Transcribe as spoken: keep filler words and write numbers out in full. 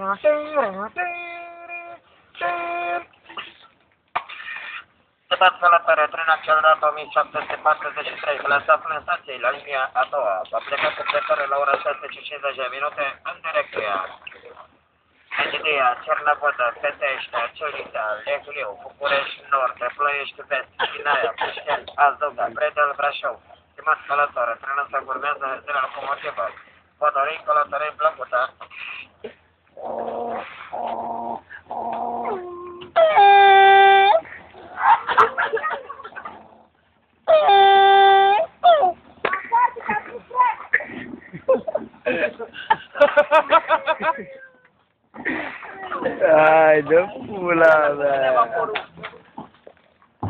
Stimați călători, trenul accelerat o mie șapte sute patruzeci și trei, la stațiunea în stației, la linia a doua, va pleca cu plecare la ora șase și cincizeci de minute în direcția Egidia, Cernavodă, Petești, Ciulița, Lehliu, București Nord, Ploiești Vest, Sinaia, Pușteni, Azduga, Bredel, Brașov. Stimați călători, trenul se urmează de la locomotivă. Vă dorim călătorie plăcută. Ai, dă pula mea!